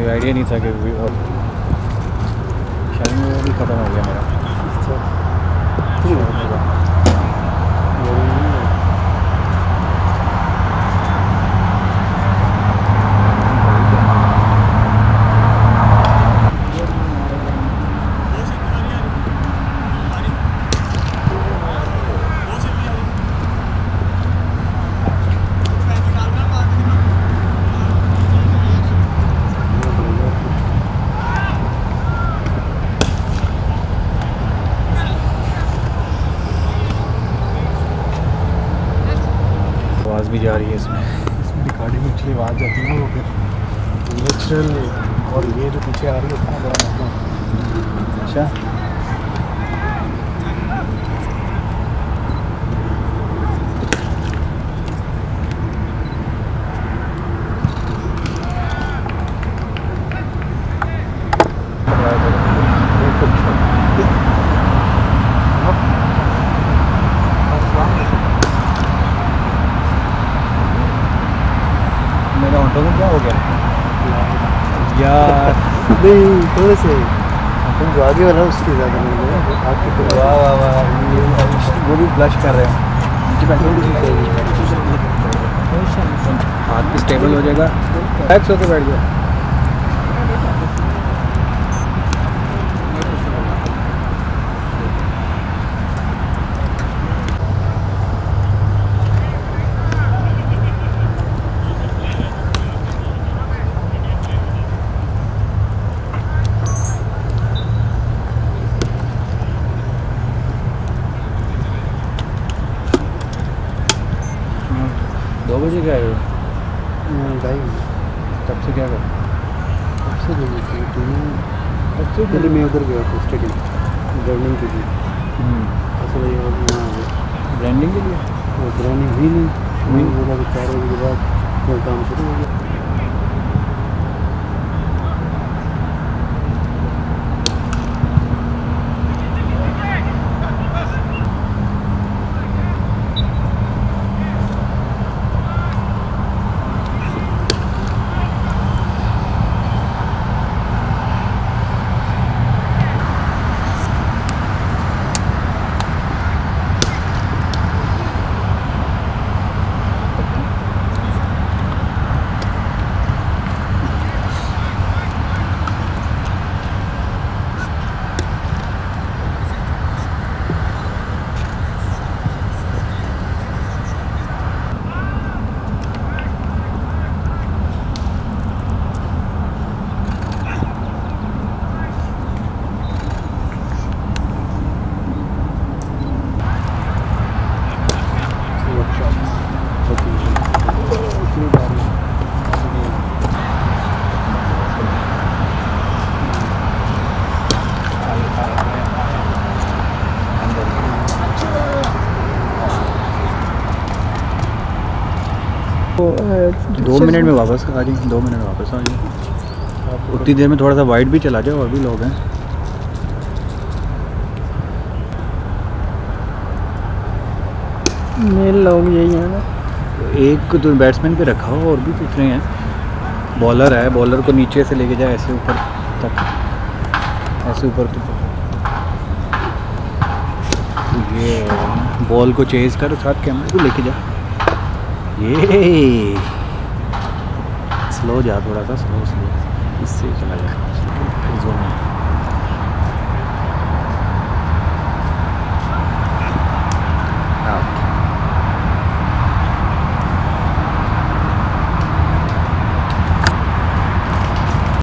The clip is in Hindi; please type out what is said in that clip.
मुझे आइडिया नहीं था कि और शायद वो भी ख़त्म हो गया मेरा। आवाज़ भी जा रही है इसमें रिकॉर्डिंग में एक्चुअली आवाज़ जाती है ना, वो फिर नेचुरल। और ये जो पीछे आ रही है उतना बड़ा मतलब। अच्छा मेरा ऑटो में क्या हो गया यार? नहीं थोड़े से तुम जो आगे वाला उसकी ज़्यादा नहीं है आपकी। वाह वाह वाह, वो भी ब्लश कर रहे हैं। हाथ भी स्टेबल हो जाएगा, रिलैक्स होकर बैठ जाओ। दो बजे क्या है? भाई तब से क्या कर? सबसे पहले मैं उधर गया था स्टेडियम ब्रांडिंग के लिए। असल ब्रांडिंग के लिए वो ब्रांडिंग हुई नहीं, बोला कि 4 बजे के बाद वो काम शुरू हो गया। तो 2 मिनट में वापस आ जाइए, 2 मिनट में वापस आ जाइए। उतनी देर में थोड़ा सा वाइड भी चला जाए, और भी लोग हैं। मेन लोग यही है ना। एक तो बैट्समैन पे रखा हो, और भी दूसरे हैं। बॉलर है, बॉलर को नीचे से लेके जाए ऐसे ऊपर तक, ऐसे ऊपर तक। ये बॉल को चेज कर, साथ कैमरे को लेके जा। ये स्लो जा, थोड़ा सा स्लो, इससे चला जा।